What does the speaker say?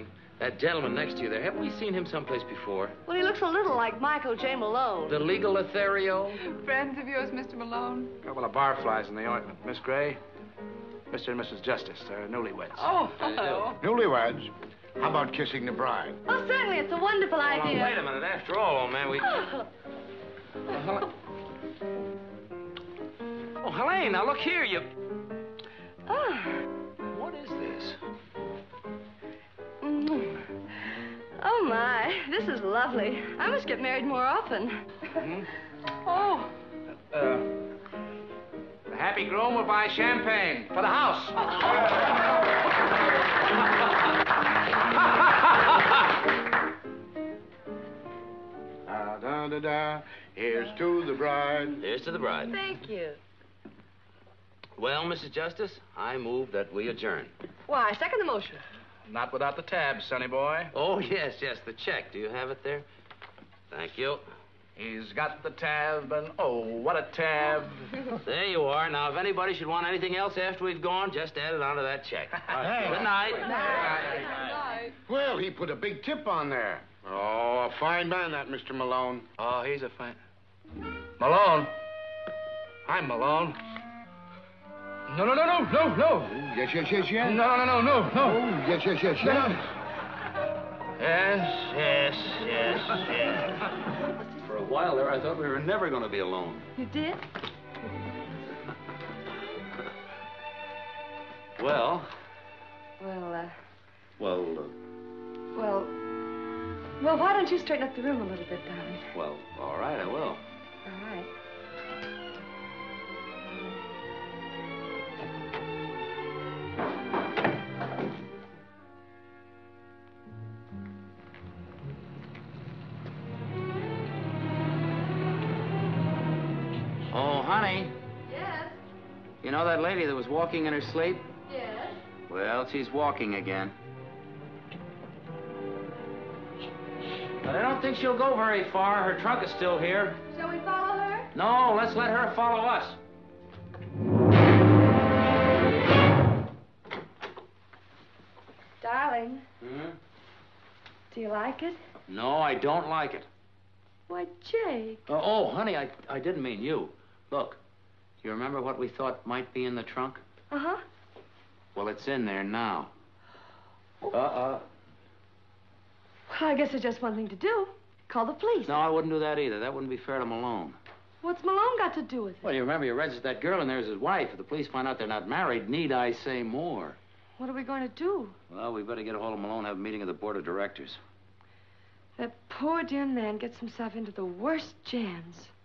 darling. That gentleman next to you there, haven't we seen him someplace before? Well, he looks a little like Michael J. Malone. The legal Lothario? Friends of yours, Mr. Malone? A couple of barflies in the ointment. Miss Gray, Mr. and Mrs. Justice, they're newlyweds. Oh, hello. Newlyweds? How about kissing the bride? Oh, certainly. It's a wonderful idea. Wait a minute. After all, old man, we... Oh, Helene, now look here, you... Oh. What is this? Oh, my. This is lovely. I must get married more often. Oh. The happy groom will buy champagne for the house. Da-da-da. Here's to the bride. Here's to the bride. Thank you. Well, Mrs. Justice, I move that we adjourn. Why, second the motion. Not without the tabs, sonny boy. Oh, yes, the check. Do you have it there? Thank you. He's got the tab, and oh, what a tab. There you are. Now, if anybody should want anything else after we've gone, just add it onto that check. Hey. Good night. Good night. Well, he put a big tip on there. Oh, a fine man, that Mr. Malone. Oh, he's a fine... Malone. I'm Malone. No. Yes. No. Oh, yes. Yes. For a while there, I thought we were never going to be alone. You did? Well... Well, why don't you straighten up the room a little bit, darling? Well, all right, I will. All right. Oh, honey. Yes? You know that lady that was walking in her sleep? Yes? Well, she's walking again. But I don't think she'll go very far. Her trunk is still here. Shall we follow her? No, let's let her follow us. Darling, Hmm? do you like it? No, I don't like it. Why, Jake. Oh, honey, I didn't mean you. Look, you remember what we thought might be in the trunk? Uh-huh. Well, it's in there now. Well, I guess there's just one thing to do. Call the police. No, I wouldn't do that either. That wouldn't be fair to Malone. What's Malone got to do with it? Well, you remember you registered that girl in there as his wife. If the police find out they're not married, need I say more? What are we going to do? Well, we better get a hold of Malone, have a meeting of the board of directors. That poor dear man gets himself into the worst jams.